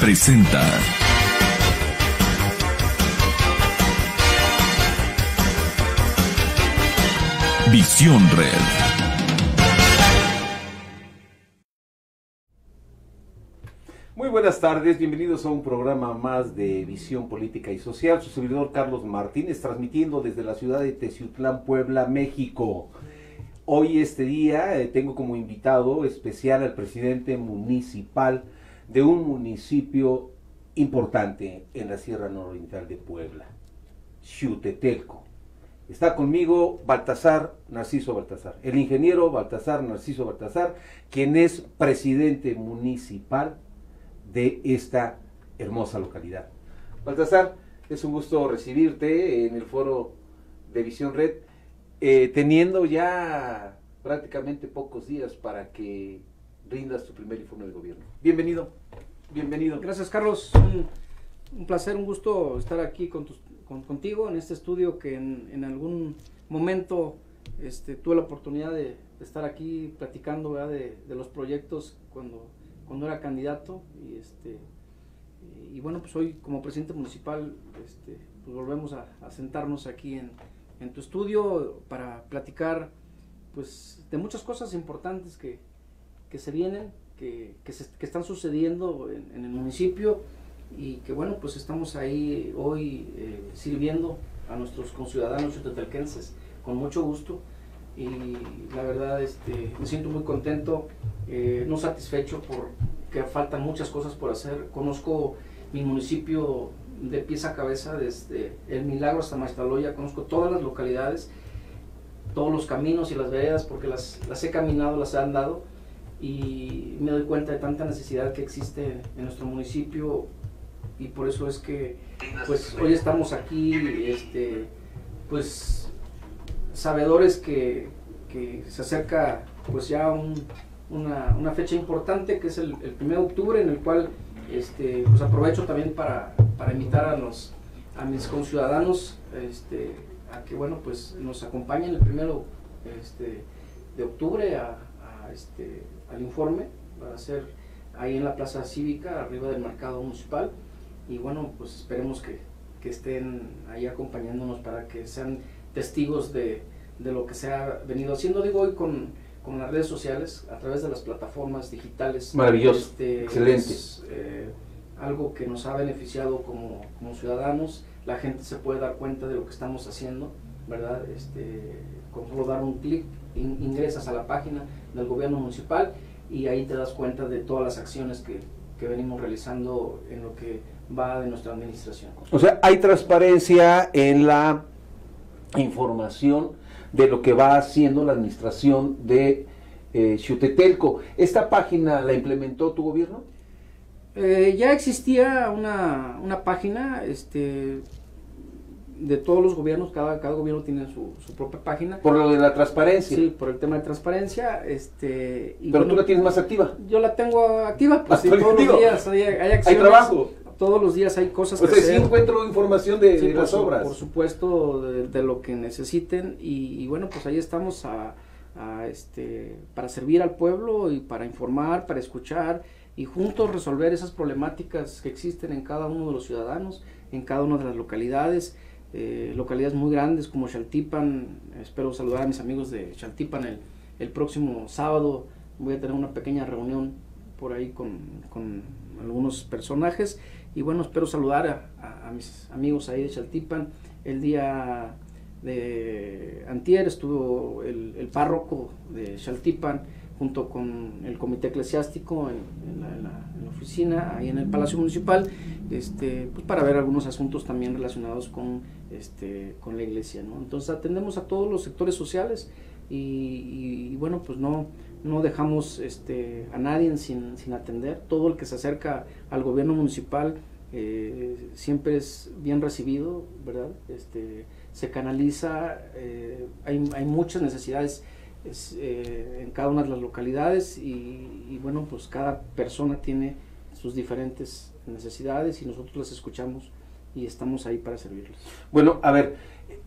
presenta Visión Red. Muy buenas tardes, bienvenidos a un programa más de Visión Política y Social. Su servidor Carlos Martínez, transmitiendo desde la ciudad de Teciutlán, Puebla, México. Hoy este día tengo como invitado especial al presidente municipal de un municipio importante en la Sierra Nororiental de Puebla, Xiutetelco. Está conmigo Baltasar Narciso Baltasar, el ingeniero Baltasar Narciso Baltasar, quien es presidente municipal de esta hermosa localidad. Baltasar, es un gusto recibirte en el foro de Visión Red, teniendo ya prácticamente pocos días para que rindas tu primer informe de gobierno. Bienvenido, bienvenido. Gracias, Carlos, un placer, un gusto estar aquí contigo en este estudio que en algún momento tuve la oportunidad de estar aquí platicando, ¿verdad?, de los proyectos cuando era candidato y bueno, pues hoy como presidente municipal pues volvemos a sentarnos aquí en tu estudio para platicar pues de muchas cosas importantes que se vienen, que están sucediendo en el municipio y que bueno, pues estamos ahí hoy sirviendo a nuestros conciudadanos xiutetelquenses con mucho gusto. Y la verdad me siento muy contento, no satisfecho porque faltan muchas cosas por hacer. Conozco mi municipio de pies a cabeza, desde El Milagro hasta Maestaloya, conozco todas las localidades, todos los caminos y las veredas porque las he caminado, las he andado y me doy cuenta de tanta necesidad que existe en nuestro municipio y por eso es que pues hoy estamos aquí pues sabedores que se acerca pues ya una fecha importante que es el 1 de octubre en el cual pues aprovecho también para invitar a mis conciudadanos a que bueno pues nos acompañen el 1 de octubre al informe. Va a ser ahí en la plaza cívica arriba del mercado municipal y bueno pues esperemos que estén ahí acompañándonos para que sean testigos de lo que se ha venido haciendo, digo, hoy con las redes sociales, a través de las plataformas digitales. Maravilloso, excelente. Es, algo que nos ha beneficiado como ciudadanos, la gente se puede dar cuenta de lo que estamos haciendo, ¿verdad? Con solo dar un clic, ingresas a la página del gobierno municipal y ahí te das cuenta de todas las acciones que venimos realizando en lo que va de nuestra administración. O sea, hay transparencia en la información de lo que va haciendo la administración de Xiutetelco. ¿Esta página la implementó tu gobierno? Ya existía una página de todos los gobiernos, cada gobierno tiene su propia página. Por lo de la transparencia. Sí, por el tema de transparencia. Pero bueno, tú la tienes más activa. Yo la tengo activa, pues sí, todos los días hay acciones. Hay trabajo. Todos los días hay cosas que hacer. Sí encuentro información de las obras. Por supuesto, de lo que necesiten y bueno, pues ahí estamos para servir al pueblo y para informar, para escuchar y juntos resolver esas problemáticas que existen en cada uno de los ciudadanos, en cada una de las localidades, localidades muy grandes como Xaltipan. Espero saludar a mis amigos de Xaltipan el próximo sábado. Voy a tener una pequeña reunión por ahí con algunos personajes y bueno, espero saludar a mis amigos ahí de Xaltipan. El día de antier estuvo el párroco de Xaltipan junto con el comité eclesiástico en la oficina, ahí en el Palacio Municipal, pues para ver algunos asuntos también relacionados con la iglesia, ¿no? Entonces atendemos a todos los sectores sociales y bueno, pues no dejamos a nadie sin atender. Todo el que se acerca al gobierno municipal siempre es bien recibido, ¿verdad? Se canaliza, hay muchas necesidades en cada una de las localidades y bueno, pues cada persona tiene sus diferentes necesidades y nosotros las escuchamos y estamos ahí para servirles. Bueno, a ver,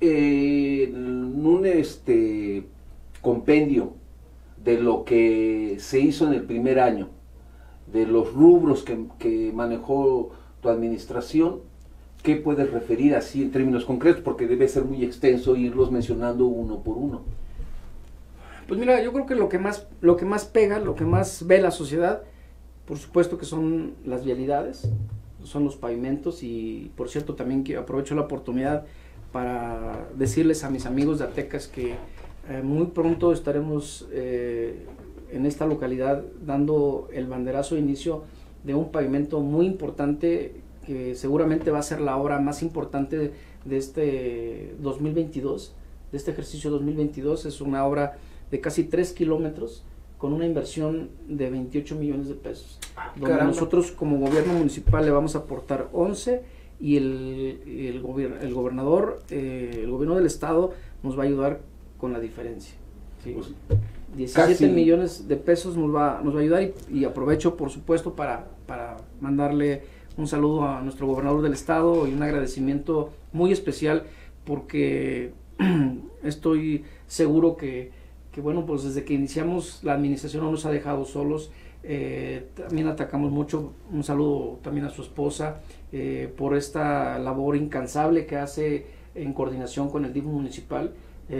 un compendio de lo que se hizo en el primer año, de los rubros que manejó tu administración, ¿qué puedes referir así en términos concretos? Porque debe ser muy extenso irlos mencionando uno por uno. Pues mira, yo creo que lo que más pega, lo que más ve la sociedad, por supuesto que son las vialidades, son los pavimentos, y por cierto también que aprovecho la oportunidad para decirles a mis amigos de Atecas que muy pronto estaremos en esta localidad dando el banderazo de inicio de un pavimento muy importante que seguramente va a ser la obra más importante de este 2022, de este ejercicio 2022. Es una obra de casi 3 kilómetros con una inversión de 28 millones de pesos, donde Caramba. nosotros como gobierno municipal le vamos a aportar 11 y el gobernador, el gobierno del estado nos va a ayudar con la diferencia. ¿Sí? Pues, 17 casi millones de pesos nos va a ayudar, y aprovecho por supuesto para mandarle un saludo a nuestro gobernador del estado y un agradecimiento muy especial, porque estoy seguro que bueno, pues desde que iniciamos la administración no nos ha dejado solos. También atacamos mucho, un saludo también a su esposa por esta labor incansable que hace en coordinación con el DIF municipal.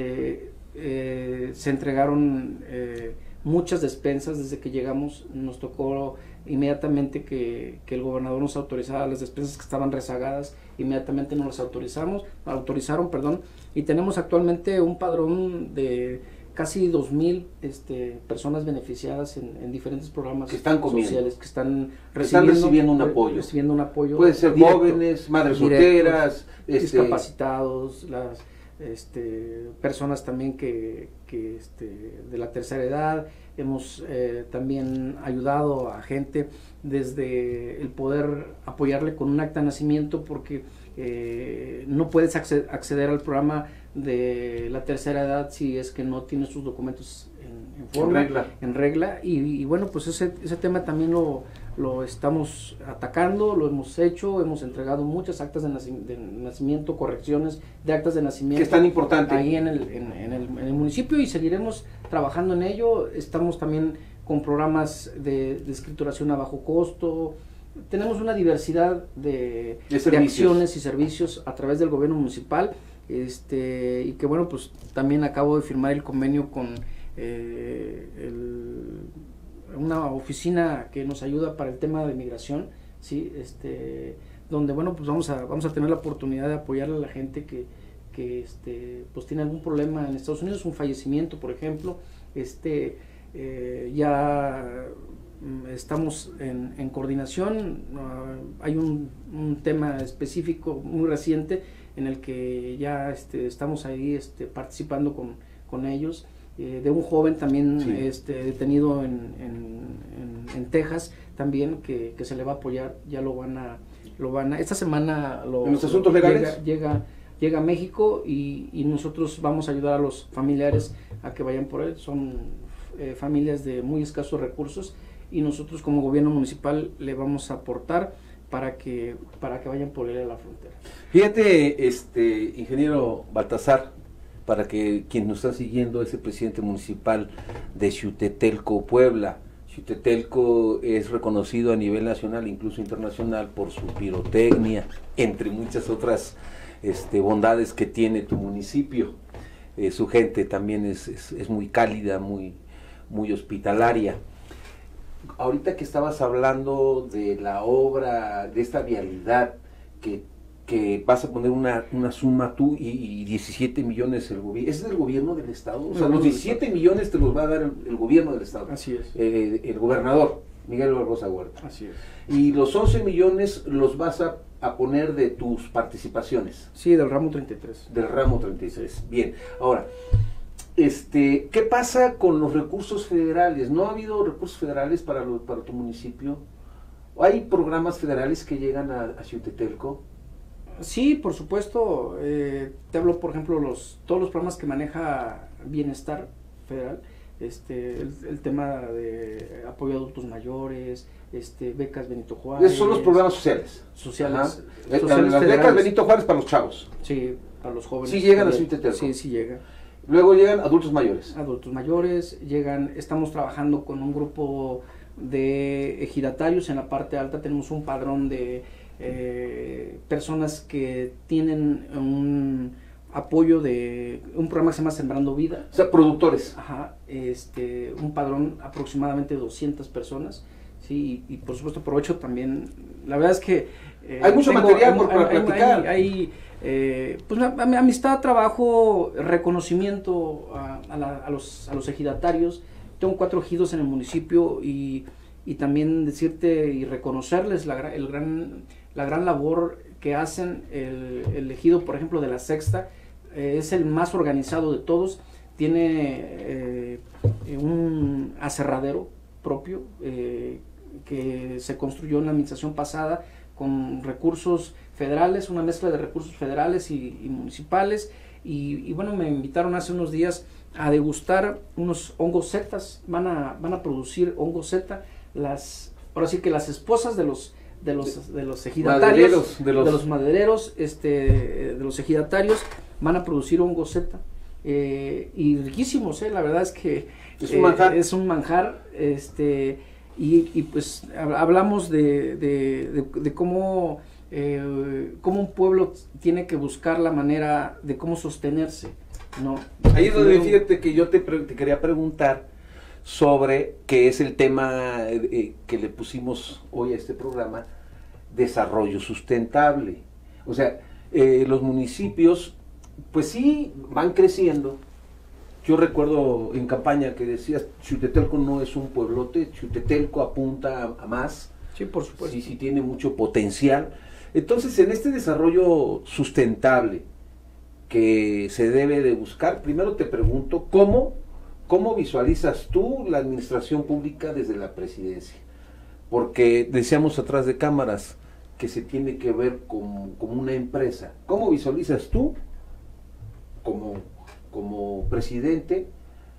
Se entregaron muchas despensas desde que llegamos. Nos tocó inmediatamente que el gobernador nos autorizara las despensas que estaban rezagadas, inmediatamente nos las autorizaron, y tenemos actualmente un padrón de casi 2,000 personas beneficiadas en diferentes programas que están sociales, que están recibiendo un apoyo. Recibiendo un apoyo. Puede ser directo, jóvenes, madres solteras, discapacitados, las personas también que de la tercera edad. Hemos también ayudado a gente desde el poder apoyarle con un acta de nacimiento, porque no puedes acceder al programa de la tercera edad si es que no tienes sus documentos en forma, en regla, y bueno, pues ese tema también lo estamos atacando, lo hemos hecho, hemos entregado muchas actas de nacimiento, correcciones de actas de nacimiento. Que es tan importante. Ahí en el municipio, y seguiremos trabajando en ello. Estamos también con programas de escrituración a bajo costo. Tenemos una diversidad de acciones y servicios a través del gobierno municipal, y que bueno, pues también acabo de firmar el convenio con una oficina que nos ayuda para el tema de migración, ¿sí? Donde bueno, pues vamos a tener la oportunidad de apoyarle a la gente que pues tiene algún problema en Estados Unidos, un fallecimiento, por ejemplo. Ya estamos en coordinación. Hay un tema específico muy reciente en el que ya estamos ahí participando con ellos, de un joven también, sí, detenido en Texas también, que se le va a apoyar. Ya lo van a esta semana ¿En los asuntos legales? Llega a México, y nosotros vamos a ayudar a los familiares a que vayan por él. Son familias de muy escasos recursos, y nosotros como gobierno municipal le vamos a aportar para que vayan por él a la frontera. Fíjate, ingeniero Baltasar, para que quien nos está siguiendo es el presidente municipal de Xiutetelco, Puebla. Xiutetelco es reconocido a nivel nacional, incluso internacional, por su pirotecnia, entre muchas otras bondades que tiene tu municipio. Su gente también es muy cálida, muy hospitalaria. Ahorita que estabas hablando de la obra, de esta vialidad, que vas a poner una suma tú y 17 millones el gobierno. ¿Es del gobierno del estado? O sea, los 17 millones te los va a dar el gobierno del estado. Así es. El gobernador, Miguel Barbosa Huerta. Así es. Y los 11 millones los vas a poner de tus participaciones. Sí, del ramo 33. Del ramo 33. Bien. Ahora, ¿qué pasa con los recursos federales? ¿No ha habido recursos federales para tu municipio? ¿Hay programas federales que llegan a Xiutetelco? Sí, por supuesto. Te hablo, por ejemplo, todos los programas que maneja Bienestar Federal, el tema de apoyo a adultos mayores, becas Benito Juárez. Esos son los programas sociales. Sociales las becas Benito Juárez para los chavos. Sí, para los jóvenes. Sí llegan a Xiutetelco. Sí llega. Luego llegan adultos mayores. Adultos mayores, estamos trabajando con un grupo de ejidatarios. En la parte alta tenemos un padrón de personas que tienen un apoyo de un programa que se llama Sembrando Vida. O sea, productores. Ajá, un padrón aproximadamente de 200 personas, sí, y por supuesto aprovecho también, la verdad es que hay mucho material para platicar. Hay pues amistad, trabajo, reconocimiento a los ejidatarios. Tengo 4 ejidos en el municipio y también decirte y reconocerles la gran labor que hacen. El ejido, por ejemplo, de La Sexta, es el más organizado de todos. Tiene un aserradero propio que se construyó en la administración pasada con recursos federales, una mezcla de recursos federales y municipales. Y bueno, me invitaron hace unos días a degustar unos hongos zetas. Van a producir hongos zeta. Ahora sí que las esposas de los ejidatarios, de los madereros, de los ejidatarios, van a producir hongos zeta, y riquísimos, la verdad es que es un manjar, y pues hablamos de cómo un pueblo tiene que buscar la manera de cómo sostenerse, ¿no? Ahí es donde fíjate que yo te quería preguntar sobre qué es el tema que le pusimos hoy a este programa, desarrollo sustentable. O sea, los municipios, pues sí, van creciendo. Yo recuerdo en campaña que decías, Xutetelco no es un pueblote, Xutetelco apunta a más. Sí, por supuesto. Sí, sí tiene mucho potencial. Entonces, en este desarrollo sustentable que se debe de buscar, primero te pregunto, ¿cómo visualizas tú la administración pública desde la presidencia? Porque decíamos atrás de cámaras que se tiene que ver como una empresa. ¿Cómo visualizas tú como presidente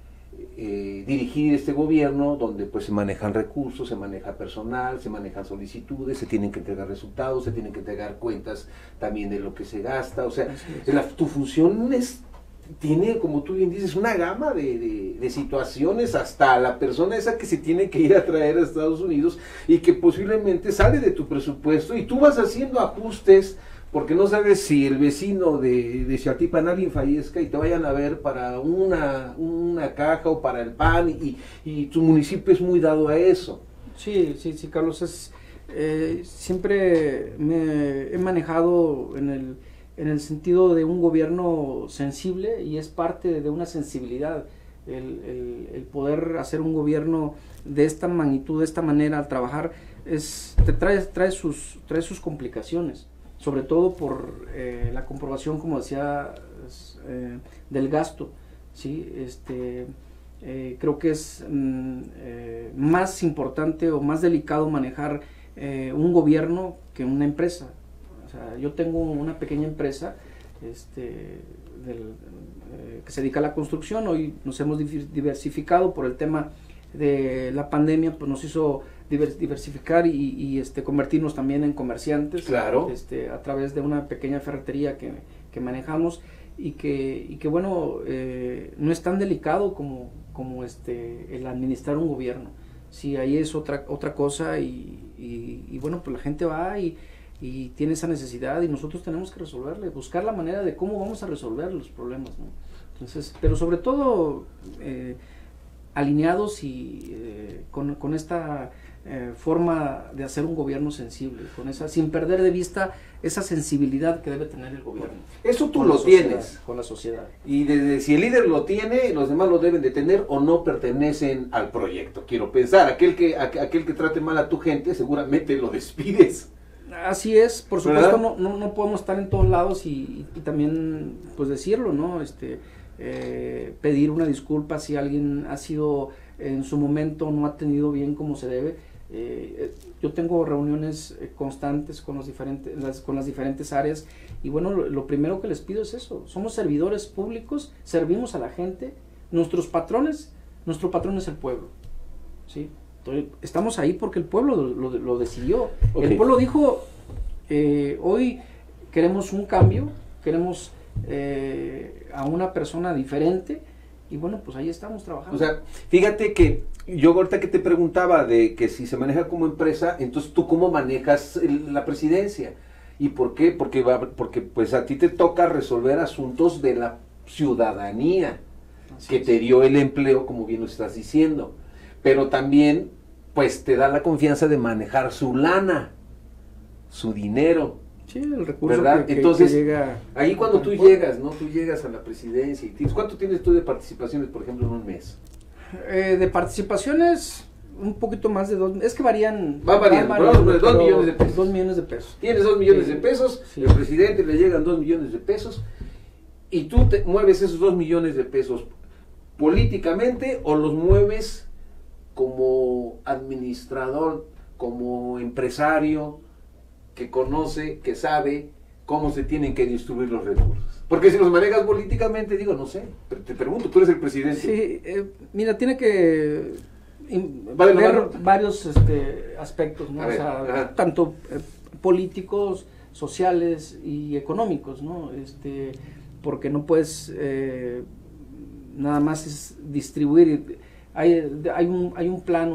dirigir este gobierno donde pues se manejan recursos, se maneja personal, se manejan solicitudes, se tienen que entregar resultados, se tienen que entregar cuentas también de lo que se gasta? O sea, tu función tiene, como tú bien dices, una gama de situaciones, hasta la persona esa que se tiene que ir a traer a Estados Unidos y que posiblemente sale de tu presupuesto y tú vas haciendo ajustes porque no sabes si el vecino de Xaltipan alguien fallezca y te vayan a ver para una caja o para el pan, y tu municipio es muy dado a eso. Sí, Carlos, siempre me he manejado en el sentido de un gobierno sensible, y es parte de una sensibilidad el poder hacer un gobierno de esta magnitud, de esta manera. Al trabajar trae sus complicaciones, sobre todo por la comprobación, como decía, del gasto, ¿sí? Creo que es más importante o más delicado manejar un gobierno que una empresa. O sea, yo tengo una pequeña empresa que se dedica a la construcción. Hoy nos hemos diversificado por el tema de la pandemia, pues nos hizo diversificar y convertirnos también en comerciantes. Claro. A través de una pequeña ferretería que manejamos, y que bueno, no es tan delicado como el administrar un gobierno. Sí, ahí es otra cosa, y bueno, pues la gente va y tiene esa necesidad, y nosotros tenemos que resolverle, buscar la manera de cómo vamos a resolver los problemas, ¿no? Entonces, pero sobre todo alineados y con esta forma de hacer un gobierno sensible, sin perder de vista esa sensibilidad que debe tener el gobierno. Eso tú lo tienes. Con la sociedad. Y desde si el líder lo tiene, los demás lo deben de tener o no pertenecen al proyecto. Quiero pensar, aquel que trate mal a tu gente, seguramente lo despides. Así es, por supuesto, no podemos estar en todos lados y también pues decirlo, ¿no? Pedir una disculpa si alguien ha sido en su momento, no ha tenido bien como se debe. Yo tengo reuniones constantes con las diferentes áreas, y bueno, lo primero que les pido es eso: somos servidores públicos, servimos a la gente, nuestro patrón es el pueblo, ¿sí? Entonces, estamos ahí porque el pueblo lo decidió. Okay. El pueblo dijo, hoy queremos un cambio, queremos a una persona diferente, y bueno, pues ahí estamos trabajando. O sea, fíjate que Yo ahorita que te preguntaba de que si se maneja como empresa, entonces tú cómo manejas la presidencia. ¿Y por qué? Porque pues a ti te toca resolver asuntos de la ciudadanía que te dio el empleo, como bien lo estás diciendo. Pero también pues te da la confianza de manejar su lana, su dinero. Sí, el recurso ¿verdad? Entonces, que llega ahí cuando tú llegas, ¿no? Tú llegas a la presidencia y tienes, ¿cuánto tienes tú de participaciones, por ejemplo, en un mes? De participaciones, un poquito más de 2, es que varían. Va variando, pero 2 millones de pesos. 2 millones de pesos. Tienes 2 millones de pesos, sí. El presidente le llegan 2 millones de pesos, y tú te mueves esos 2 millones de pesos políticamente o los mueves como administrador, como empresario, que conoce, que sabe cómo se tienen que distribuir los recursos. Porque si los manejas políticamente, digo, no sé, pero te pregunto, tú eres el presidente. Sí, mira, tiene que ver varios aspectos, ¿no? A ver, o sea, ajá. tanto políticos, sociales y económicos, ¿no? Porque no puedes nada más distribuir. Hay un plan,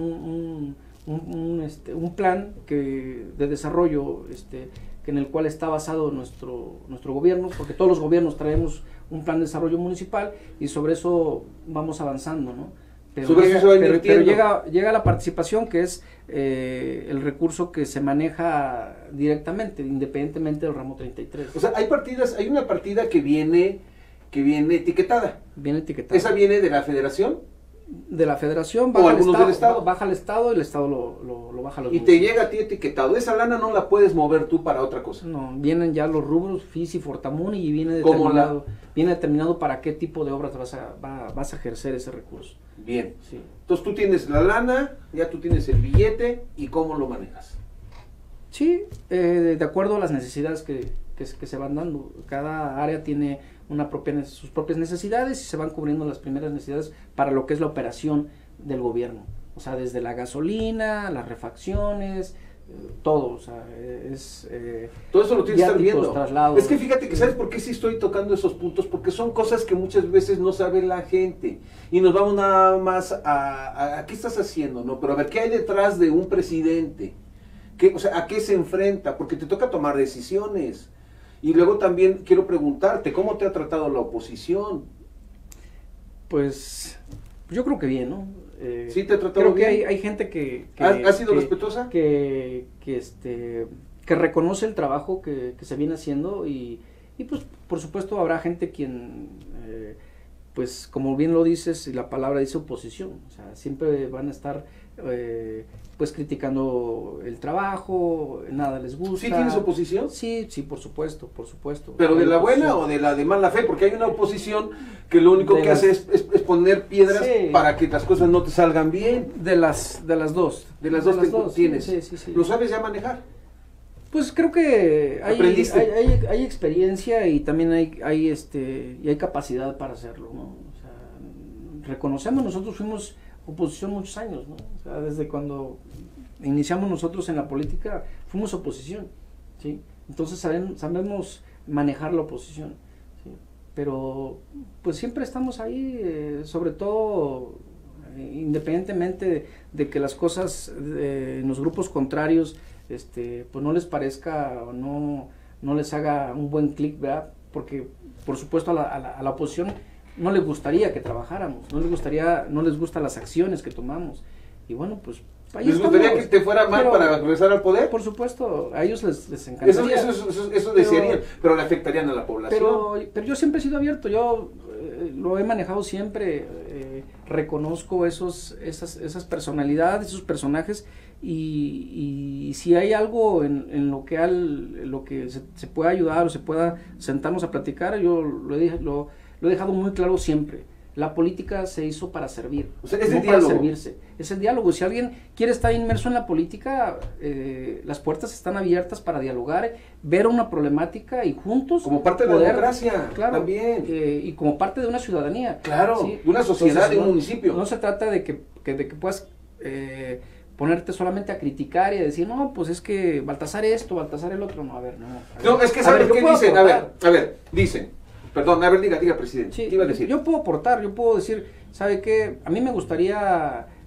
un plan de desarrollo que en el cual está basado nuestro gobierno, porque todos los gobiernos traemos un plan de desarrollo municipal y sobre eso vamos avanzando, ¿no? Pero llega la participación, que es el recurso que se maneja directamente, independientemente del ramo 33. O sea, hay una partida que viene etiquetada. Viene etiquetada. ¿Esa viene de la federación? De la federación, baja del estado. Baja al estado y el estado lo baja a los y te llega a ti etiquetado. Esa lana no la puedes mover tú para otra cosa. No, vienen ya los rubros, FIS y Fortamun, y viene determinado para qué tipo de obras vas a ejercer ese recurso. Bien. Sí. Entonces tú tienes la lana, ya tú tienes el billete, ¿y cómo lo manejas? Sí, de acuerdo a las necesidades que se van dando. Cada área tiene sus propias necesidades y se van cubriendo las primeras necesidades para lo que es la operación del gobierno. O sea, desde la gasolina, las refacciones, todo. O sea, todo eso lo tienes que estar viendo. Traslados. Es que fíjate que, ¿sabes por qué sí estoy tocando esos puntos? Porque son cosas que muchas veces no sabe la gente. Y nos vamos nada más a ¿qué estás haciendo? No, pero a ver, ¿qué hay detrás de un presidente? O sea, ¿a qué se enfrenta? Porque te toca tomar decisiones. Y luego también quiero preguntarte, ¿cómo te ha tratado la oposición? Pues yo creo que bien, ¿no? ¿Sí te ha tratado bien? Creo que hay gente que ¿Ha sido respetuosa? Que reconoce el trabajo que se viene haciendo y pues por supuesto habrá gente quien, pues como bien lo dices, y la palabra dice oposición, o sea, siempre van a estar pues criticando el trabajo, nada les gusta. ¿Sí tienes oposición? Sí, por supuesto. ¿Pero de la buena o de la de mala fe? Porque hay una oposición que lo único que hace es poner piedras para que las cosas no te salgan bien. De las dos. De las dos tienes. Sí. ¿Lo sabes ya manejar? Pues creo que hay experiencia y también hay capacidad para hacerlo, ¿no? O sea, reconocemos, nosotros fuimos oposición muchos años, ¿no? O sea, desde cuando iniciamos nosotros en la política fuimos oposición, ¿sí? Entonces sabemos manejar la oposición, ¿sí? Pero pues siempre estamos ahí, sobre todo independientemente de que las cosas en los grupos contrarios pues no les parezca o no les haga un buen clic, ¿verdad? Porque por supuesto a la oposición no les gustaría que trabajáramos, no les gustan las acciones que tomamos, y bueno, pues ahí ¿les gustaría que te fuera mal para regresar al poder? Por supuesto, a ellos les encantaría. Eso desearían, pero le afectarían a la población. Pero yo siempre he sido abierto, yo lo he manejado siempre, reconozco esas personalidades, esos personajes, y si hay algo en lo que se pueda ayudar o se pueda sentarnos a platicar, yo lo he dejado muy claro siempre. La política se hizo para servir, o sea, es no el para diálogo. servirse. Es el diálogo. Si alguien quiere estar inmerso en la política, las puertas están abiertas para dialogar, ver una problemática y juntos como parte de la democracia, claro, también. Y como parte de una ciudadanía. Claro, ¿sí? de una sociedad, entonces, de un municipio. No se trata de que puedas ponerte solamente a criticar y a decir, no, pues es que Baltasar esto, Baltasar el otro. No, a ver, no. No, es que ¿sabes qué dicen? A ver, dicen. Perdón, a ver, diga, presidente. Sí, ¿Qué iba a decir? Yo puedo aportar, yo puedo decir, ¿sabe qué? A mí me gustaría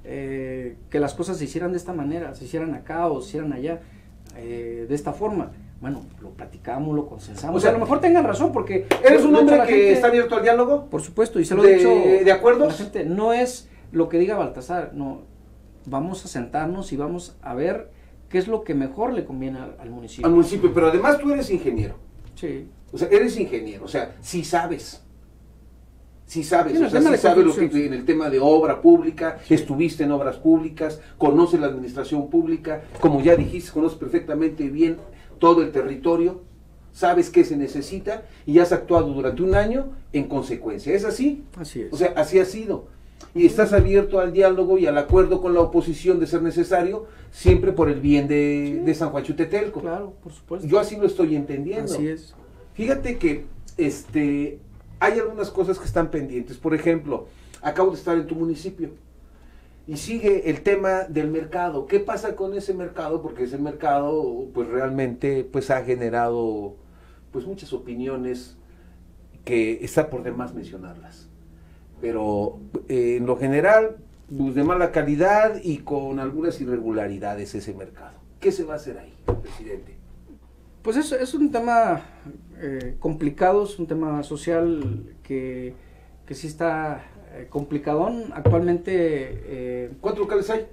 que las cosas se hicieran de esta manera, se hicieran acá o se hicieran allá, de esta forma. Bueno, lo platicamos, lo consensamos. O sea, a lo mejor tengan razón, porque... ¿Eres un hombre que gente, está abierto al diálogo? Por supuesto, y se lo he dicho... ¿De acuerdo? La gente, no es lo que diga Baltasar, no. Vamos a sentarnos y vamos a ver qué es lo que mejor le conviene al municipio. Al municipio, pero además tú eres ingeniero. Sí. O sea, eres ingeniero, o sea, sí sabes. Sí sabes, Sí, o sea, sí sabes lo que en el tema de obra pública, sí. Estuviste en obras públicas, conoces la administración pública, como ya dijiste, conoces perfectamente bien todo el territorio, sabes qué se necesita y has actuado durante un año en consecuencia. ¿Es así? Así es. O sea, así ha sido. Y estás abierto al diálogo y al acuerdo con la oposición de ser necesario, siempre por el bien de San Juan Chutetelco. Claro, por supuesto. Yo así lo estoy entendiendo. Así es. Fíjate que hay algunas cosas que están pendientes. Por ejemplo, acabo de estar en tu municipio y sigue el tema del mercado. ¿Qué pasa con ese mercado? Porque ese mercado pues realmente pues ha generado pues muchas opiniones que está por demás mencionarlas. Pero en lo general, pues de mala calidad y con algunas irregularidades ese mercado. ¿Qué se va a hacer ahí, presidente? Pues es un tema complicado, es un tema social que sí está complicadón. Actualmente... ¿Cuántos locales hay?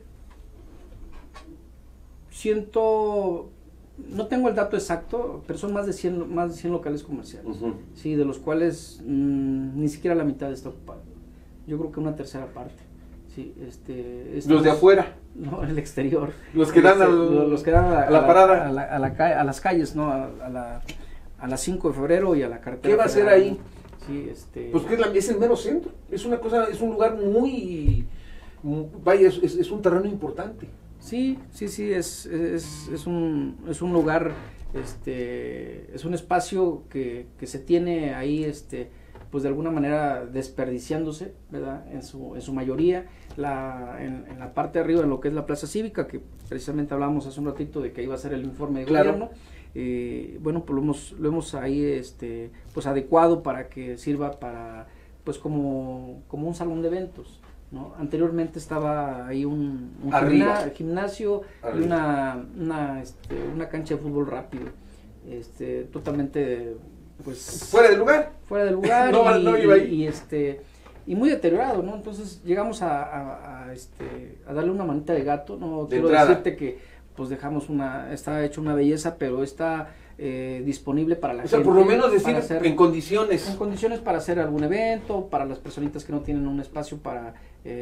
No tengo el dato exacto, pero son más de 100 locales comerciales. Sí, de los cuales ni siquiera la mitad está ocupada. Yo creo que una tercera parte. Sí, los de afuera. No, el exterior. Los que dan a la parada. A las calles, ¿no? A las 5 de febrero y a la carretera. ¿Qué va a hacer ahí? Sí, Pues que es el mero centro. Es una cosa, es un lugar vaya, es un terreno importante. Sí, es un lugar, es un espacio que se tiene ahí, pues de alguna manera desperdiciándose, ¿verdad? En su mayoría, en la parte de arriba, en lo que es la plaza cívica, que precisamente hablábamos hace un ratito de que iba a ser el informe de gobierno. Bueno, pues lo hemos ahí, pues adecuado para que sirva para, pues como un salón de eventos, ¿no? Anteriormente estaba ahí un gimnasio y una cancha de fútbol rápido, totalmente, pues fuera de lugar no iba ahí. Y muy deteriorado, ¿no? Entonces llegamos a darle una manita de gato, no quiero decirte que pues dejamos está hecho una belleza, pero está disponible para la gente. O sea, por lo menos decir en condiciones. En condiciones para hacer algún evento, para las personitas que no tienen un espacio para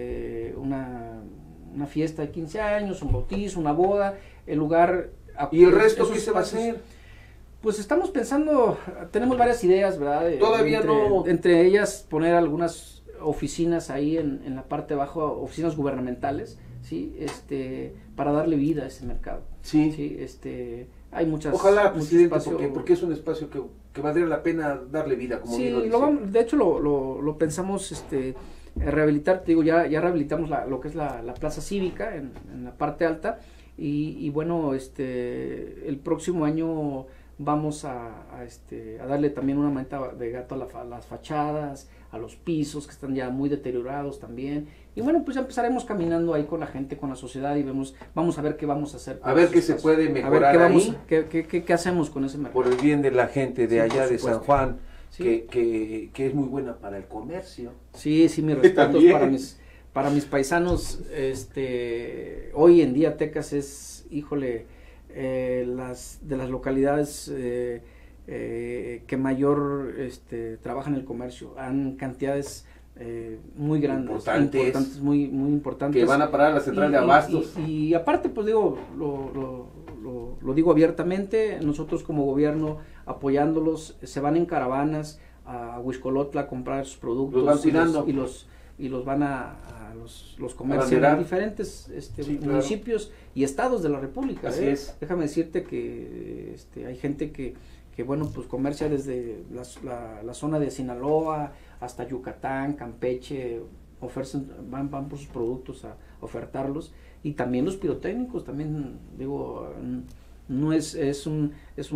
una fiesta de 15 años, un bautizo, una boda, el lugar... ¿Y el resto qué se va a hacer? Pues estamos pensando, tenemos varias ideas, ¿verdad? Todavía no... Entre ellas poner algunas oficinas ahí en la parte de abajo, oficinas gubernamentales, ¿sí? Para darle vida a ese mercado. Sí. ¿Sí? Hay muchas... Ojalá, presidente, porque es un espacio que valdría la pena darle vida, como sí, bien lo dice. De hecho lo pensamos rehabilitar, te digo, ya rehabilitamos lo que es la plaza cívica en la parte alta, y bueno, el próximo año vamos a darle también una manita de gato a las fachadas, a los pisos que están ya muy deteriorados también, y bueno, pues ya empezaremos caminando ahí con la gente, con la sociedad, y vamos a ver qué vamos a hacer. A ver qué se puede mejorar ahí. ¿Qué hacemos con ese mercado? Por el bien de la gente de allá de San Juan, sí. que es muy buena para el comercio. Sí, mis respetos para mis paisanos. Hoy en día Tecas es, híjole, de las localidades que mayor trabajan en el comercio. Han cantidades muy grandes, importantes, muy importantes, que van a parar a la central de abastos. Y aparte, pues digo, lo digo abiertamente, nosotros como gobierno apoyándolos, se van en caravanas a Huixcolotla a comprar sus productos, y los van a los comercian en diferentes municipios y estados de la República. Así es. Déjame decirte que hay gente que bueno, pues comercia desde la zona de Sinaloa hasta Yucatán, Campeche, van por sus productos a ofertarlos, y también los pirotécnicos, también digo, no es un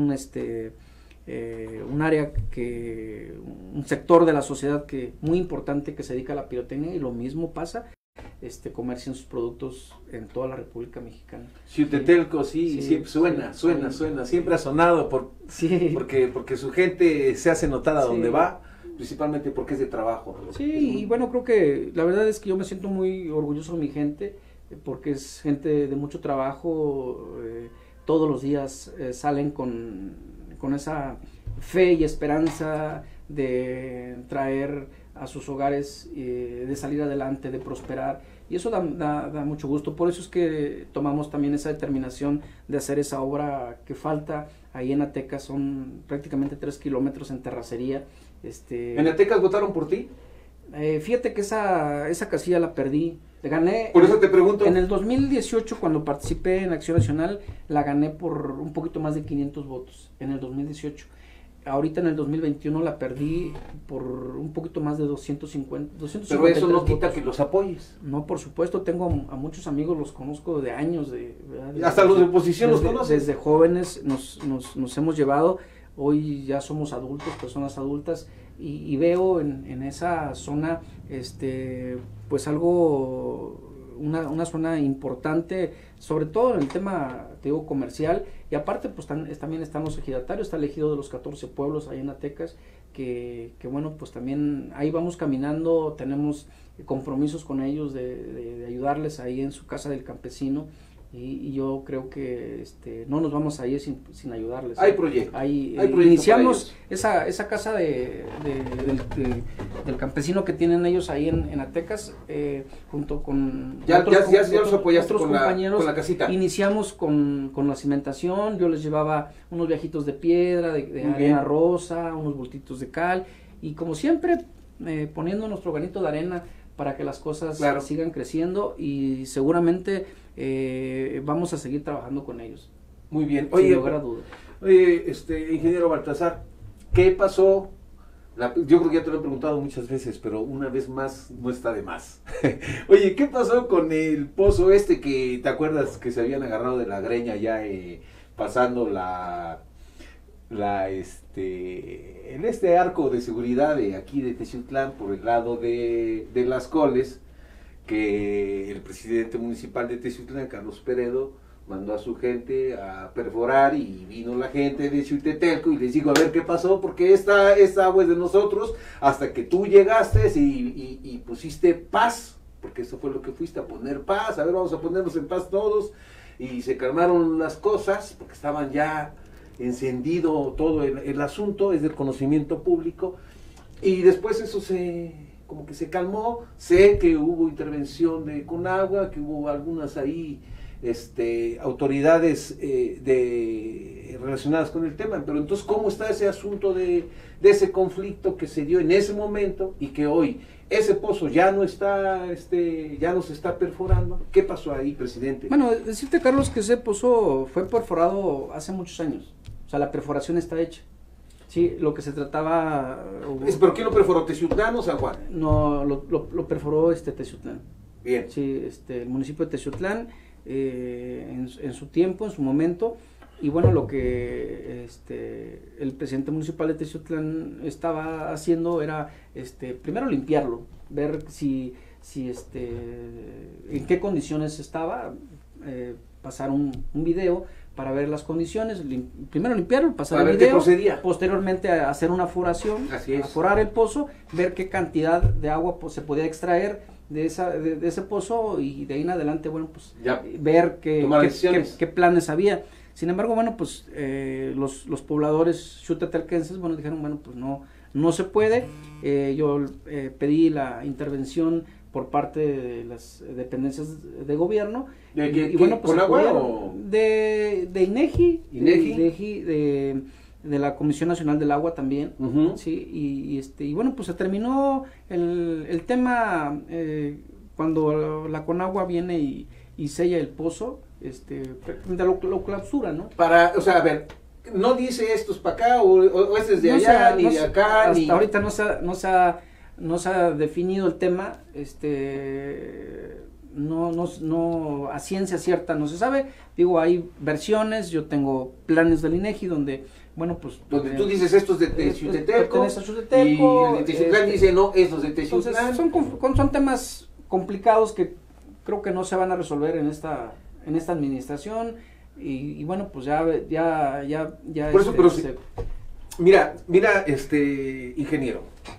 área un sector de la sociedad muy importante que se dedica a la pirotecnia, y lo mismo pasa comercien sus productos en toda la República Mexicana. Xiutetelco, sí, siempre suena, siempre ha sonado porque su gente se hace notar a donde va, principalmente porque es de trabajo. Sí, y bueno, creo que la verdad es que yo me siento muy orgulloso de mi gente, porque es gente de mucho trabajo, todos los días salen con esa fe y esperanza de traer a sus hogares, de salir adelante, de prosperar, y eso da mucho gusto. Por eso es que tomamos también esa determinación de hacer esa obra que falta ahí en Atecas. Son prácticamente 3 kilómetros en terracería. ¿En Atecas votaron por ti? Fíjate que esa casilla la perdí. Gané. Por eso te pregunto. En el 2018, cuando participé en Acción Nacional, la gané por un poquito más de 500 votos. En el 2018. Ahorita en el 2021 la perdí por un poquito más de 250. Pero eso no quita que los apoyes. No, por supuesto, tengo a muchos amigos, los conozco de años. Hasta los de oposición los conoces. Desde jóvenes nos hemos llevado, hoy ya somos adultos, personas adultas, y veo en esa zona, pues algo, una zona importante, sobre todo en el tema, te digo, comercial, y aparte pues también están los ejidatarios, está el ejido de los 14 pueblos ahí en Atecas, que bueno, pues también ahí vamos caminando, tenemos compromisos con ellos de ayudarles ahí en su casa del campesino, y yo creo que no nos vamos a ir sin ayudarles. Hay proyectos. Iniciamos esa casa del campesino que tienen ellos ahí en Atecas, junto con otros apoyaste con compañeros. La casita. Iniciamos con la cimentación, yo les llevaba unos viajitos de piedra, de arena rosa, unos bultitos de cal, y como siempre, poniendo nuestro granito de arena para que las cosas sigan creciendo, y seguramente vamos a seguir trabajando con ellos. Muy bien. Sin lugar a dudas. Oye, ingeniero Baltasar, ¿qué pasó? Yo creo que ya te lo he preguntado muchas veces, pero una vez más no está de más. Oye, ¿qué pasó con el pozo que te acuerdas que se habían agarrado de la greña ya pasando en arco de seguridad de aquí de Teciutlán por el lado de Las Coles, que el presidente municipal de Teciutlán, Carlos Peredo, mandó a su gente a perforar, y vino la gente de Xiutetelco y les dijo, a ver qué pasó, porque esta agua es de nosotros, hasta que tú llegaste y pusiste paz, porque eso fue lo que fuiste, a poner paz, a ver, vamos a ponernos en paz todos, y se calmaron las cosas, porque estaban ya encendido todo el asunto, es del conocimiento público, y después eso como que se calmó. Sé que hubo intervención de Conagua, que hubo algunas ahí autoridades relacionadas con el tema, pero entonces ¿cómo está ese asunto de ese conflicto que se dio en ese momento y que hoy ese pozo ya no está, ya no se está perforando? ¿Qué pasó ahí, presidente? Bueno, decirte, Carlos, que ese pozo fue perforado hace muchos años, o sea, la perforación está hecha. Sí, lo que se trataba... ¿Pero quién lo perforó, Teciutlán o San Juan? No, lo perforó Teciutlán. Bien. Sí, el municipio de Teciutlán, en su tiempo, en su momento, y bueno, lo que el presidente municipal de Teciutlán estaba haciendo era, primero limpiarlo, ver si en qué condiciones estaba, pasar un video para ver las condiciones, primero limpiarlo, pasar el video, posteriormente a hacer una foración, forar el pozo, ver qué cantidad de agua se podía extraer de ese pozo, y de ahí en adelante, bueno, pues ya ver qué planes había. Sin embargo, bueno, pues los pobladores xiutetelquenses, bueno, dijeron, bueno, pues no se puede. Yo pedí la intervención por parte de las dependencias de gobierno, y bueno, pues de INEGI, de la Comisión Nacional del Agua también, sí, y bueno, pues se terminó el tema cuando la Conagua viene y sella el pozo, lo clausura, ¿no? O sea, a ver, no dice esto es para acá, o este es de allá, ni de acá, hasta ahorita no se ha definido el tema, no a ciencia cierta no se sabe. Digo, hay versiones, yo tengo planes del INEGI donde, bueno, pues... Donde tú dices estos de Teciutetelco, y el de Teciutlán dice no, estos de Teciutlán. Entonces, son temas complicados que creo que no se van a resolver en esta administración, y bueno, pues ya por eso, pero mira, ingeniero,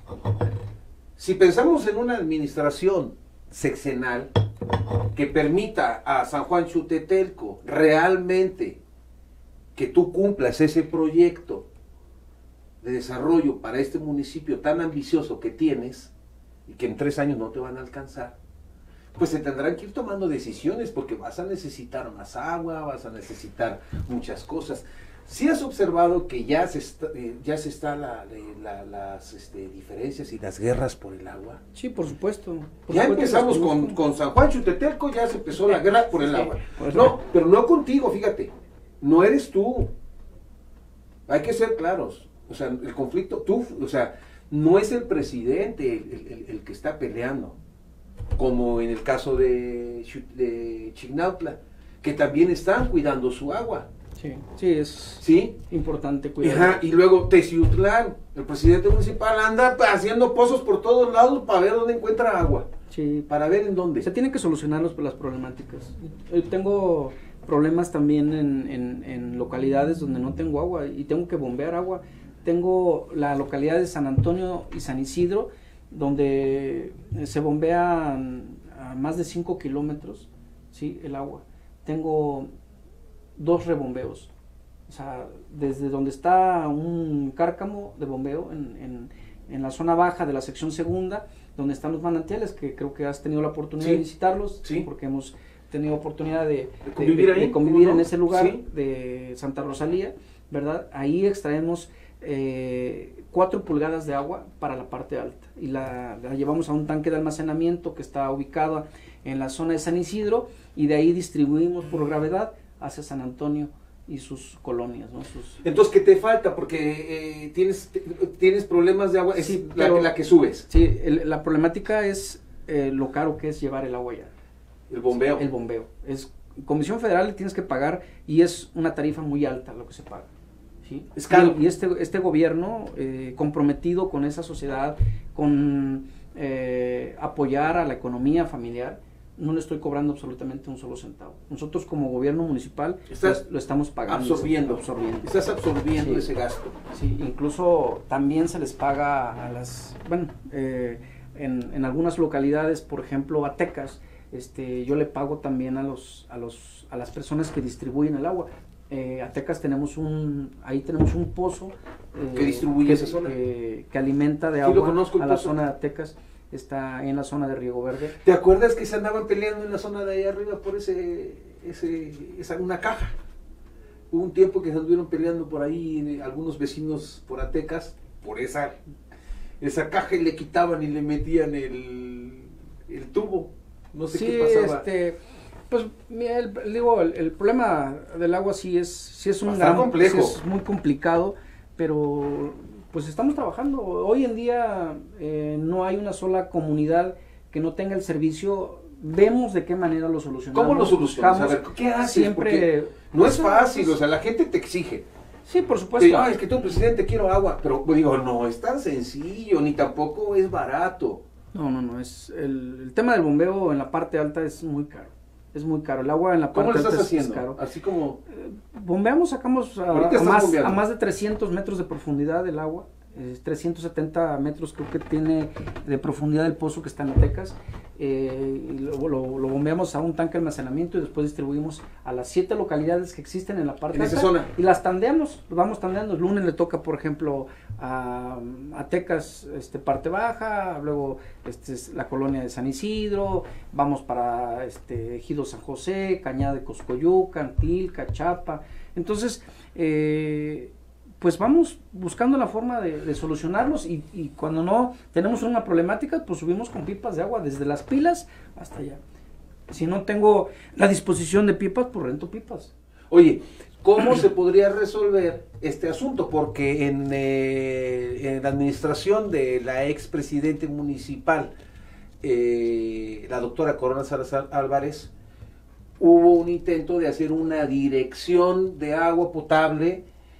si pensamos en una administración sexenal que permita a San Juan Chutetelco realmente que tú cumplas ese proyecto de desarrollo para este municipio tan ambicioso que tienes y que en 3 años no te van a alcanzar, pues se tendrán que ir tomando decisiones, porque vas a necesitar más agua, vas a necesitar muchas cosas. ¿Sí has observado que ya se están las diferencias y las guerras por el agua? Sí, por supuesto. Ya empezamos con San Juan Chutetelco, ya se empezó la guerra por el agua. No, pero no contigo, fíjate. No eres tú. Hay que ser claros. O sea, el conflicto, no es el presidente el que está peleando, como en el caso de Chignautla, que también están cuidando su agua. Sí, es importante cuidar. Ajá, y luego Teciutlán, el presidente municipal anda haciendo pozos por todos lados para ver dónde encuentra agua. Sí. Para ver en dónde. Se tienen que solucionar las problemáticas. Tengo problemas también en localidades donde no tengo agua y tengo que bombear agua. Tengo la localidad de San Antonio y San Isidro, donde se bombean a más de 5 kilómetros, ¿sí?, el agua. Tengo 2 rebombeos, o sea, desde donde está un cárcamo de bombeo en la zona baja de la sección segunda, donde están los manantiales, que creo que has tenido la oportunidad de visitarlos, porque hemos tenido oportunidad de convivir en ese lugar de Santa Rosalía, ¿verdad? Ahí extraemos 4 pulgadas de agua para la parte alta y la llevamos a un tanque de almacenamiento que está ubicado en la zona de San Isidro, y de ahí distribuimos por gravedad hacia San Antonio y sus colonias, ¿no? Entonces, ¿qué te falta? Porque tienes problemas de agua, es sí, la que subes. Sí, la problemática es lo caro que es llevar el agua allá. El bombeo. El bombeo. Comisión Federal le tienes que pagar, y es una tarifa muy alta lo que se paga. ¿Sí? Es caro. Y este gobierno, comprometido con esa sociedad, con apoyar a la economía familiar, no le estoy cobrando absolutamente un solo centavo. Nosotros como gobierno municipal lo estamos pagando. Absorbiendo. Estás absorbiendo ese gasto. Sí, incluso también se les paga a las, en algunas localidades, por ejemplo, a Tecas, yo le pago también a las personas que distribuyen el agua. A Tecas tenemos un pozo que distribuye esa zona, que alimenta de agua a la zona de Tecas. Está en la zona de Riego Verde. ¿Te acuerdas que se andaban peleando en la zona de ahí arriba por una caja? Hubo un tiempo que se anduvieron peleando por ahí algunos vecinos por Atecas por esa caja, y le quitaban y le metían el tubo. No sé qué pasaba. Pues mira, el problema del agua sí es un gran complejo. Es muy complicado, pero pues estamos trabajando. Hoy en día no hay una sola comunidad que no tenga el servicio. Vemos de qué manera lo solucionamos. ¿Cómo lo solucionamos? A ver, ¿qué haces? Siempre no es fácil, o sea, la gente te exige. Sí, por supuesto. Es que tú, presidente, quiero agua, pero digo, no es tan sencillo, ni tampoco es barato. No, es el tema del bombeo en la parte alta es muy caro. Es muy caro. El agua en la parte alta es caro. Así como bombeamos, sacamos a más de 300 metros de profundidad el agua. 370 metros creo que tiene de profundidad el pozo que está en Tecas. Y lo bombeamos a un tanque de almacenamiento y después distribuimos a las 7 localidades que existen en la parte alta. Zona. Y las tandeamos, vamos tandeando. El lunes le toca, por ejemplo, a Tecas parte baja, luego la colonia de San Isidro, vamos para Ejido San José, Cañada de Coscoyuca, Antilca, Chapa. Entonces, pues vamos buscando la forma de solucionarlos, y cuando no tenemos una problemática, pues subimos con pipas de agua desde las pilas hasta allá. Si no tengo la disposición de pipas, pues rento pipas. Oye, ¿cómo se podría resolver este asunto? Porque en la administración de la expresidente municipal, la doctora Corona Salazar Álvarez, hubo un intento de hacer una dirección de agua potable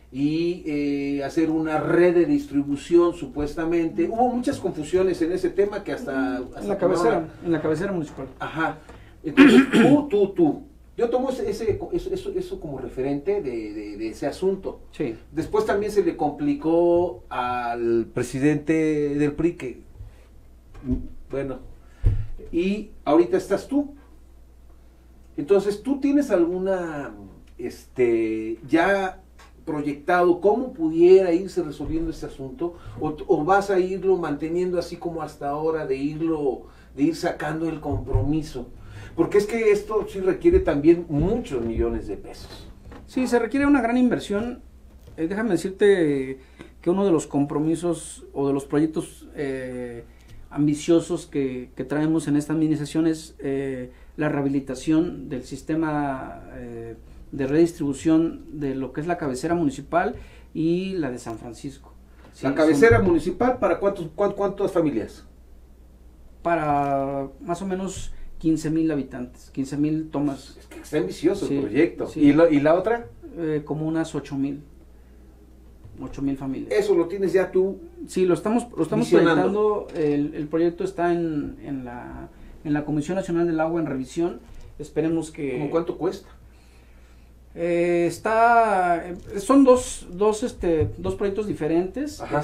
y hacer una red de distribución, supuestamente. Hubo muchas confusiones en ese tema que hasta en la cabecera municipal. Ajá. Entonces, yo tomo eso como referente de ese asunto. Sí. Después también se le complicó al presidente del PRI, que, bueno, y ahorita estás tú. Entonces, ¿tú tienes alguna, ya proyectado cómo pudiera irse resolviendo este asunto? ¿O vas a irlo manteniendo así como hasta ahora, de ir sacando el compromiso? Porque es que esto sí requiere también muchos millones de pesos. Sí, se requiere una gran inversión. Déjame decirte que uno de los compromisos o de los proyectos ambiciosos que traemos en esta administración es la rehabilitación del sistema de redistribución de lo que es la cabecera municipal y la de San Francisco. La cabecera municipal, ¿para cuántas familias? Para más o menos 15,000 habitantes, 15,000 tomas. Es que está ambicioso el proyecto. Sí. ¿Y la otra? Como unas 8,000 familias. Eso lo tienes ya tú. Sí, lo estamos proyectando. El proyecto está en la Comisión Nacional del Agua en revisión. Esperemos que... ¿Cómo cuánto cuesta? Son dos proyectos diferentes. Ajá.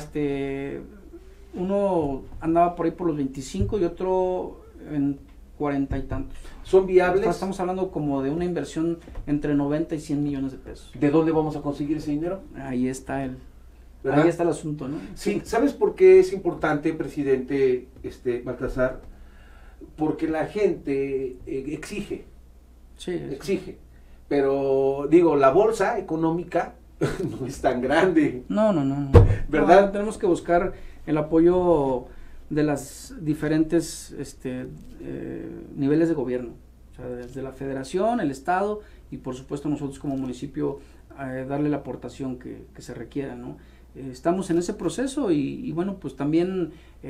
Uno andaba por ahí por los 25 y otro en 40 y tantos. ¿Son viables? Estamos hablando como de una inversión entre 90 y 100 millones de pesos. ¿De dónde vamos a conseguir ese dinero? Ahí está ¿verdad? Ahí está el asunto, ¿no? Sí, ¿sabes por qué es importante, presidente Baltasar? Porque la gente exige. Sí. Exige. Pero, digo, la bolsa económica no es tan grande. No. ¿Verdad? No, tenemos que buscar el apoyo de las diferentes niveles de gobierno. O sea, desde la federación, el estado y por supuesto nosotros como municipio darle la aportación que se requiera, ¿no? Estamos en ese proceso y bueno, pues también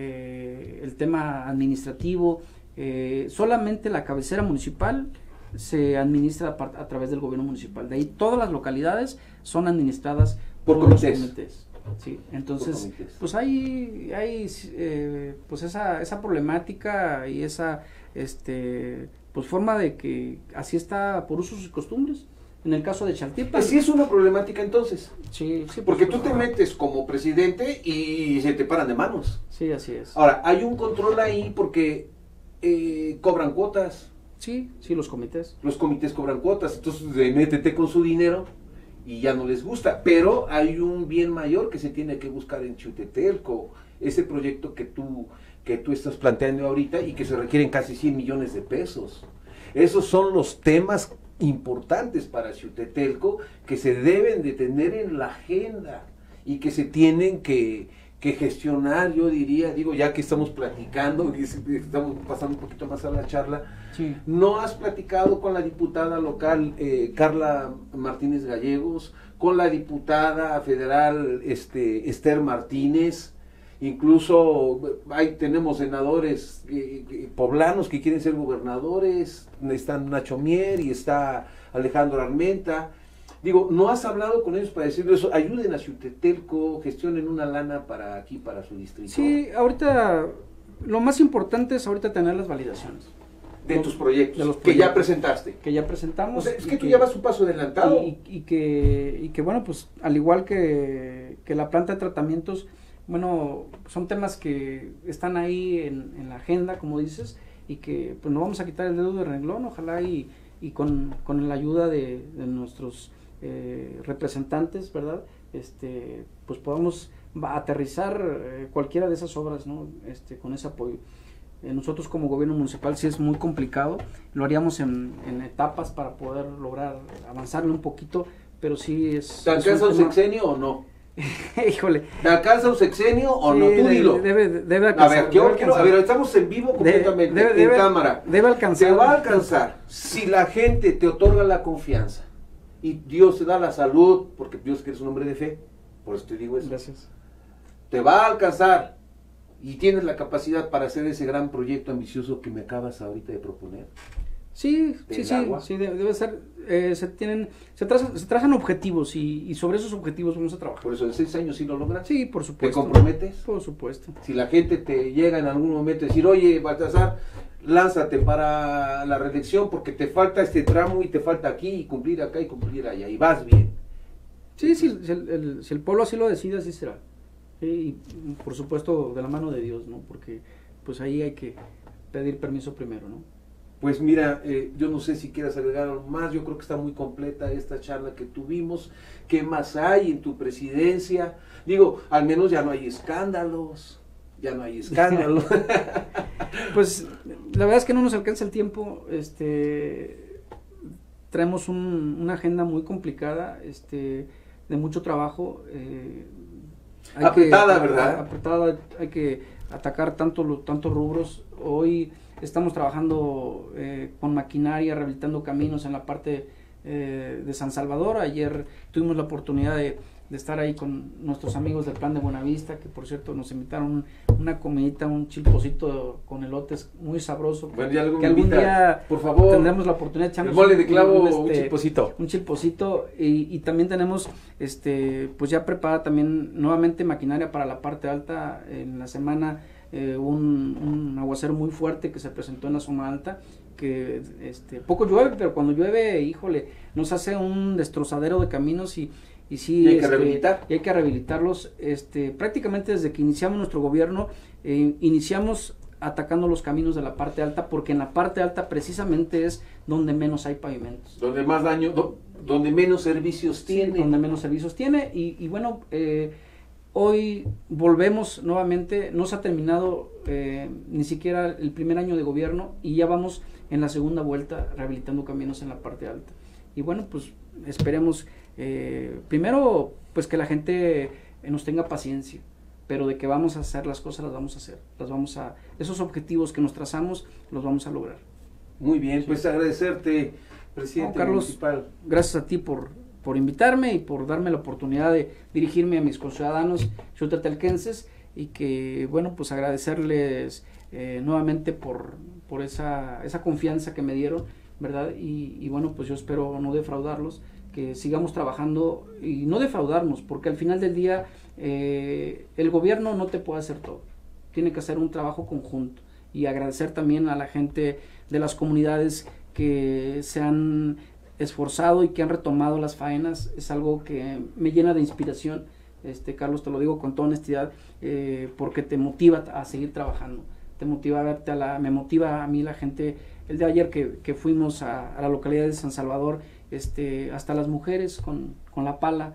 el tema administrativo, solamente la cabecera municipal se administra a través del gobierno municipal. De ahí todas las localidades son administradas por los comités. Sí, entonces pues hay pues esa problemática y esa pues forma de que así está por usos y costumbres. En el caso de Chaltipa. Sí es una problemática entonces. Sí, porque tú te metes como presidente y se te paran de manos. Sí, así es. Ahora, hay un control ahí porque cobran cuotas. Sí, los comités. Los comités cobran cuotas, entonces métete con su dinero y ya no les gusta. Pero hay un bien mayor que se tiene que buscar en Chutetelco, ese proyecto que tú estás planteando ahorita y que se requieren casi 100 millones de pesos. Esos son los temas importantes para Chutetelco que se deben de tener en la agenda y que se tienen que gestionar, yo diría, ya que estamos platicando, que estamos pasando un poquito más a la charla. Sí. ¿No has platicado con la diputada local Carla Martínez Gallegos, con la diputada federal Esther Martínez? Incluso tenemos senadores poblanos que quieren ser gobernadores, están Nacho Mier y está Alejandro Armenta. ¿No has hablado con ellos para decirles eso? Ayuden a Chutetelco, gestionen una lana para su distrito. Sí, ahorita lo más importante es ahorita tener las validaciones. De tus proyectos, de los que ya presentaste. Que ya presentamos. O sea, es que tú ya vas un paso adelantado. Y que bueno, pues al igual que la planta de tratamientos, bueno, son temas que están ahí en la agenda, como dices, y que pues no vamos a quitar el dedo del renglón, ojalá y con la ayuda de nuestros representantes, ¿verdad? Pues podamos aterrizar cualquiera de esas obras, ¿no? Con ese apoyo. Nosotros como gobierno municipal sí es muy complicado, lo haríamos en etapas para poder lograr avanzarle un poquito, pero sí es... ¿Te alcanza un sexenio o no? Híjole. ¿Te alcanza un sexenio o no? Tú dilo. Debe alcanzar. A ver, estamos en vivo completamente, en cámara. Debe alcanzar. Te va a alcanzar si la gente te otorga la confianza y Dios te da la salud, porque Dios que eres un hombre de fe, por eso te digo eso. Gracias. Te va a alcanzar y tienes la capacidad para hacer ese gran proyecto ambicioso que me acabas ahorita de proponer. Sí, del sí, agua. sí, debe ser, se trazan objetivos y sobre esos objetivos vamos a trabajar. Por eso en 6 años sí lo logras. Sí, por ¿Te supuesto. comprometes? Por supuesto. Si la gente te llega en algún momento a decir, oye, Baltasar, lánzate para la reelección porque te falta este tramo y te falta aquí y cumplir acá y cumplir allá, y vas bien. Sí, sí, si el pueblo así lo decide, así será. Sí, y por supuesto de la mano de Dios, ¿no? Porque pues ahí hay que pedir permiso primero, ¿no? Pues mira, yo no sé si quieras agregar algo más, yo creo que está muy completa esta charla que tuvimos. ¿Qué más hay en tu presidencia? Digo, al menos ya no hay escándalos, Pues la verdad es que no nos alcanza el tiempo, traemos una agenda muy complicada, de mucho trabajo, Apretada, ¿verdad? Apretada, hay que atacar tantos rubros. Hoy estamos trabajando con maquinaria, rehabilitando caminos en la parte de San Salvador. Ayer tuvimos la oportunidad de estar ahí con nuestros amigos del Plan de Buenavista, que por cierto nos invitaron una comidita, un chilpocito con elotes muy sabroso. Bueno, ya que algún día por favor, tendremos la oportunidad de echarnos el mole de clavo, un chilpocito. Un chilpocito, y también tenemos pues ya preparada también nuevamente maquinaria para la parte alta. En la semana un aguacero muy fuerte que se presentó en la zona alta, que poco llueve, pero cuando llueve, híjole, nos hace un destrozadero de caminos y sí, hay que rehabilitar. Y hay que rehabilitarlos. Prácticamente desde que iniciamos nuestro gobierno, iniciamos atacando los caminos de la parte alta, porque en la parte alta precisamente es donde menos hay pavimentos. Donde más daño, donde menos servicios tiene. Sí, donde menos servicios tiene, y bueno, hoy volvemos nuevamente, no se ha terminado ni siquiera el primer año de gobierno, y ya vamos en la segunda vuelta rehabilitando caminos en la parte alta. Y bueno, pues esperemos, primero, pues que la gente nos tenga paciencia, pero de que vamos a hacer las cosas, las vamos a hacer, esos objetivos que nos trazamos, los vamos a lograr. Muy bien, Sí. Pues agradecerte, presidente Carlos, municipal. Gracias a ti por invitarme y por darme la oportunidad de dirigirme a mis conciudadanos chutetelquenses, y que, bueno, pues agradecerles nuevamente por esa confianza que me dieron, ¿verdad? Y bueno, pues yo espero no defraudarlos, que sigamos trabajando y no defraudarnos, porque al final del día el gobierno no te puede hacer todo, tiene que hacer un trabajo conjunto. Y agradecer también a la gente de las comunidades que se han esforzado y que han retomado las faenas. Es algo que me llena de inspiración, Carlos, te lo digo con toda honestidad, porque te motiva a seguir trabajando, te motiva a verte me motiva a mí la gente. El de ayer que fuimos a la localidad de San Salvador, hasta las mujeres con la pala,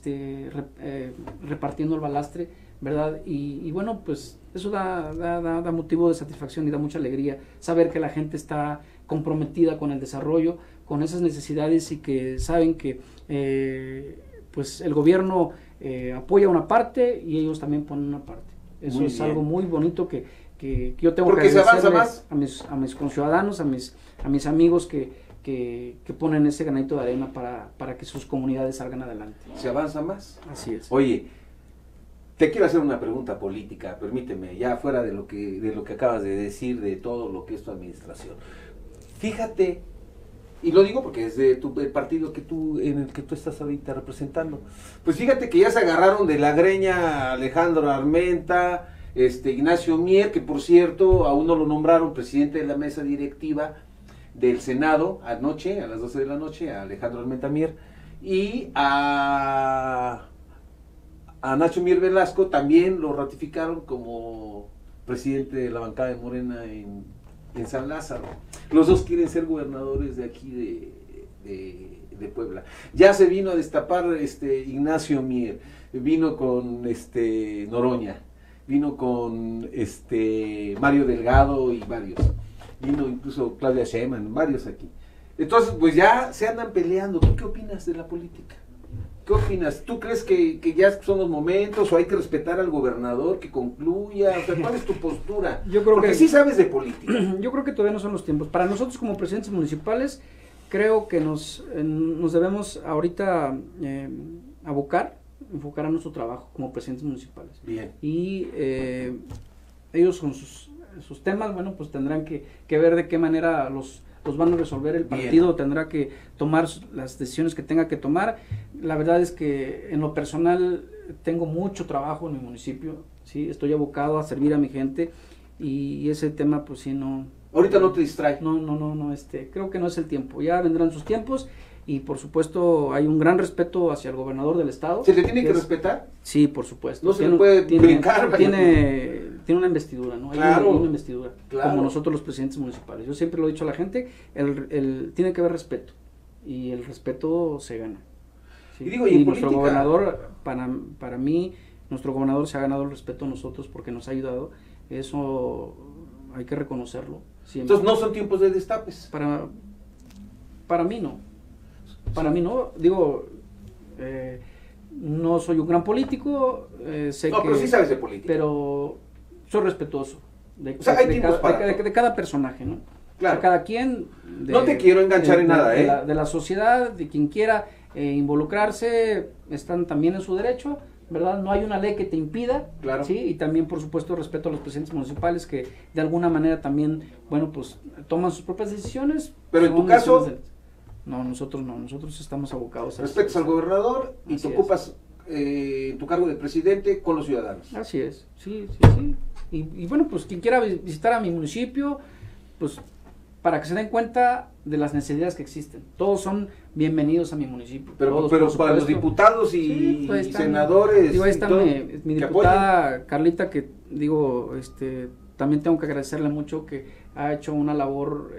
repartiendo el balastre, ¿verdad? Y bueno, pues eso da motivo de satisfacción y da mucha alegría saber que la gente está comprometida con el desarrollo, con esas necesidades, y que saben que pues el gobierno apoya una parte y ellos también ponen una parte. Eso es algo muy bonito que yo tengo porque que agradecerles se avanza más a mis conciudadanos, a mis amigos que ponen ese granito de arena para que sus comunidades salgan adelante. Se avanza más. Así es. Oye, te quiero hacer una pregunta política, permíteme, ya fuera de lo que acabas de decir, de todo lo que es tu administración. Fíjate, y lo digo porque es de el partido en el que tú estás ahorita representando. Pues fíjate que ya se agarraron de la greña Alejandro Armenta, Ignacio Mier, que por cierto aún no lo nombraron presidente de la mesa directiva del Senado anoche, a las 12 de la noche, a Alejandro Armenta Mier, y a Nacho Mier Velasco también lo ratificaron como presidente de la bancada de Morena en San Lázaro. Los dos quieren ser gobernadores de aquí de Puebla. Ya se vino a destapar Ignacio Mier, vino con Noroña, vino con Mario Delgado y varios. Vino incluso Claudia Sheinbaum, varios aquí. Entonces, pues ya se andan peleando. ¿Tú qué opinas de la política? ¿Qué opinas? ¿Tú crees que ya son los momentos o hay que respetar al gobernador que concluya? O sea, ¿cuál es tu postura? Yo creo porque que sí sabes de política. Yo creo que todavía no son los tiempos. Para nosotros como presidentes municipales, creo que nos debemos ahorita enfocar a nuestro trabajo como presidentes municipales. Bien. Y ellos con sus temas, bueno, pues tendrán que ver de qué manera los los van a resolver, el partido tendrá que tomar las decisiones que tenga que tomar. La verdad es que en lo personal tengo mucho trabajo en mi municipio, ¿sí? Estoy abocado a servir a mi gente y ese tema pues sí no... Ahorita no te distrae. No, creo que no es el tiempo, ya vendrán sus tiempos. Y por supuesto hay un gran respeto hacia el gobernador del estado. ¿Se le tiene que respetar? Sí, por supuesto. No se le puede brincar. Tiene una investidura, ¿no? Claro. Hay una investidura, claro. Como nosotros los presidentes municipales. Yo siempre lo he dicho a la gente, tiene que haber respeto. Y el respeto se gana. ¿Sí? Y nuestro gobernador, para mí, nuestro gobernador se ha ganado el respeto a nosotros porque nos ha ayudado. Eso hay que reconocerlo. Siempre. Entonces no son tiempos de destapes. Para mí no. Para mí no, digo, no soy un gran político, sé no, que... pero sí sabes de política. Pero soy respetuoso de cada personaje, ¿no? Claro. O sea, cada quien... No te quiero enganchar en nada, de la sociedad, de quien quiera involucrarse, están también en su derecho, ¿verdad? No hay una ley que te impida, claro. ¿sí? Y también, por supuesto, respeto a los presidentes municipales que de alguna manera también, bueno, pues toman sus propias decisiones. Pero en tu caso... No, nosotros estamos abocados a respetas al gobernador y te ocupas tu cargo de presidente con los ciudadanos. Así es, sí. Y bueno, pues quien quiera visitar a mi municipio, pues para que se den cuenta de las necesidades que existen. Todos son bienvenidos a mi municipio. Pero para los diputados y senadores... Digo, ahí está mi diputada Carlita, que digo, también tengo que agradecerle mucho que ha hecho una labor,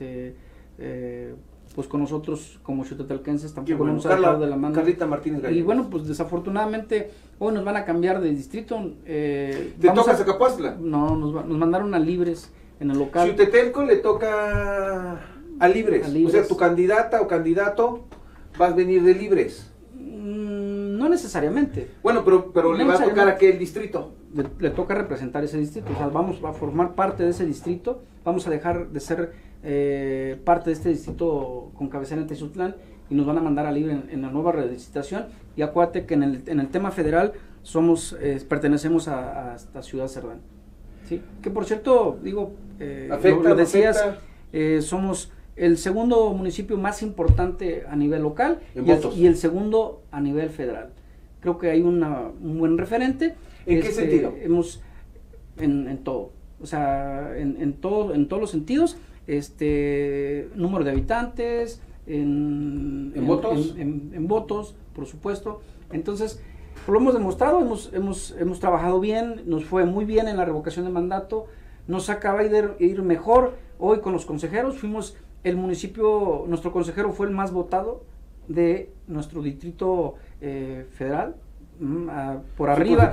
pues con nosotros como chutetelquenses tampoco nos ha dejado de la mano. Carlita Martínez Gallegos. Y bueno, pues desafortunadamente hoy nos van a cambiar de distrito. ¿Te toca Zacapuastla? No, nos mandaron a Libres en el local. Xutetelco le toca a Libres. O sea, tu candidata o candidato vas a venir de Libres. No necesariamente. Bueno, pero le va a tocar a qué el distrito. Le toca representar ese distrito, o sea, vamos a formar parte de ese distrito, vamos a dejar de ser parte de este distrito con cabecera en Teziutlán y nos van a mandar a Libre en la nueva relicitación. Y acuérdate que en el tema federal pertenecemos a Ciudad Cerdán, ¿sí? Que por cierto, digo, lo decías, somos el segundo municipio más importante a nivel local y el segundo a nivel federal. Creo que hay un buen referente. ¿En qué sentido? En todo, o sea, en todos los sentidos, número de habitantes, en votos, por supuesto. Entonces, lo hemos demostrado, hemos trabajado bien, nos fue muy bien en la revocación de mandato, nos acaba de ir mejor. Hoy con los consejeros fuimos el municipio, nuestro consejero fue el más votado de nuestro distrito federal. Por arriba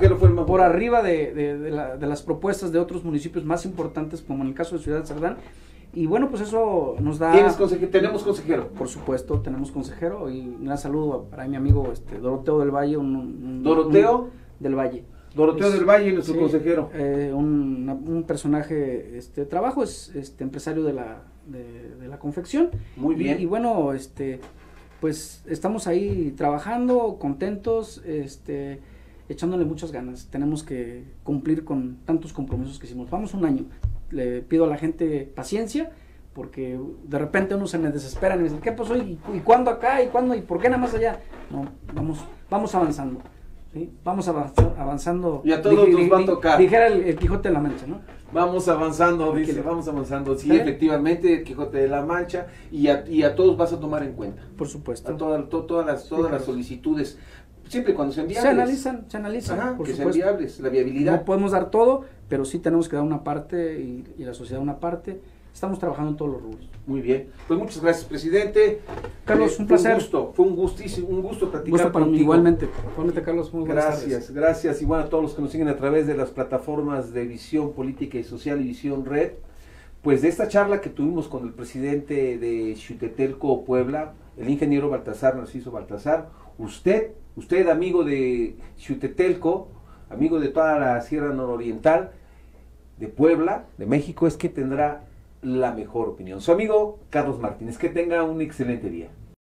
de las propuestas de otros municipios más importantes, como en el caso de Ciudad Cerdán. Y bueno, pues eso nos da... ¿Tenemos consejero? Por supuesto, tenemos consejero. Y un gran saludo para mi amigo Doroteo del Valle. ¿Doroteo? Del Valle. Doroteo del Valle, nuestro consejero. Un personaje, trabajo, es empresario de la confección. Muy bien. Y bueno, pues estamos ahí trabajando, contentos, echándole muchas ganas. Tenemos que cumplir con tantos compromisos que hicimos. Vamos un año. Le pido a la gente paciencia, porque de repente uno se me desespera y me dice, ¿qué pasó? ¿Y cuándo acá? ¿Y cuándo? ¿Y por qué nada más allá? No, vamos avanzando. ¿Sí? Vamos avanzando. Y a todos nos va a tocar. Dijera el Quijote de la Mancha, ¿no? Vamos avanzando, dice, vamos avanzando. Sí, efectivamente, el Quijote de la Mancha, y a todos vas a tomar en cuenta. Por supuesto. A todas las solicitudes, siempre cuando sean viables. Se analizan. Ajá, por que supuesto. sean viables, la viabilidad. No podemos dar todo, pero sí tenemos que dar una parte y la sociedad una parte. Estamos trabajando en todos los rubros. Muy bien. Pues muchas gracias, presidente. Carlos, un placer. Fue un gusto platicar para mí, contigo. Igualmente, Carlos, muy buenas tardes. Gracias. Y bueno, a todos los que nos siguen a través de las plataformas de Visión Política y Social y Visión Red, pues de esta charla que tuvimos con el presidente de Xutetelco, Puebla, el ingeniero Baltasar Narciso Baltasar. Usted amigo de Xutetelco, amigo de toda la Sierra Nororiental de Puebla, de México, es que tendrá la mejor opinión. Su amigo Carlos Martínez. Que tenga un excelente día.